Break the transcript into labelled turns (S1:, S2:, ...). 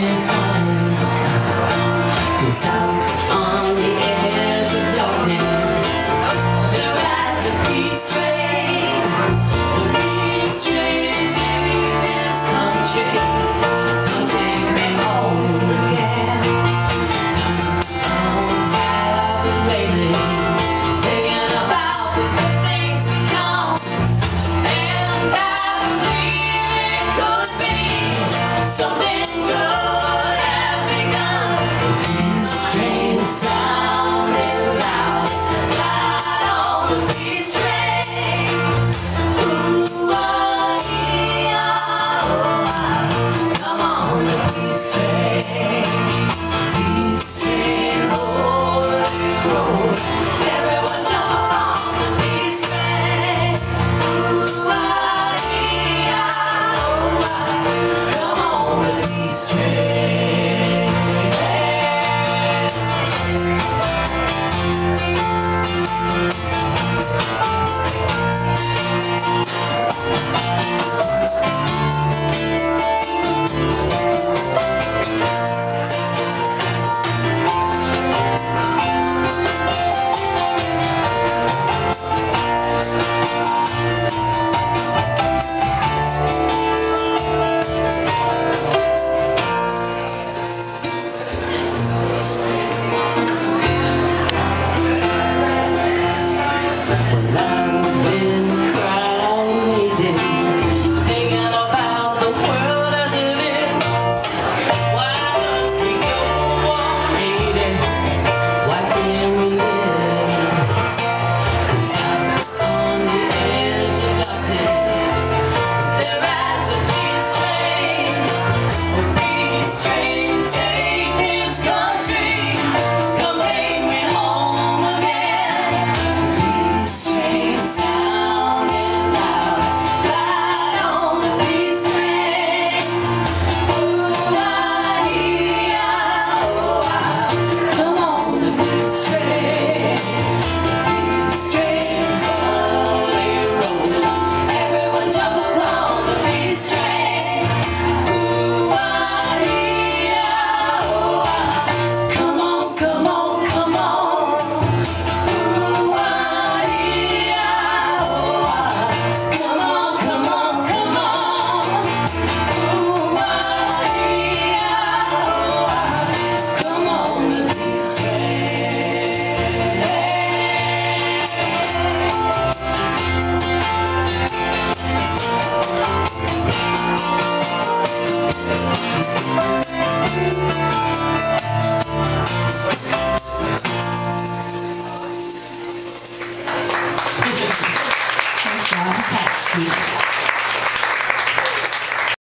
S1: is going to come. 'Cause out on the edge of darkness, there rides a peace train. The peace train takes this country. Come take me home again. I'm happy lately, thinking about the good things to come. And I believe it could be something good has begun. Peace train sounding loud, loud on the peace train. Ooh, come on the peace train. Peace train, holy road. Everyone jump on the peace train. Ooh, come on the peace train.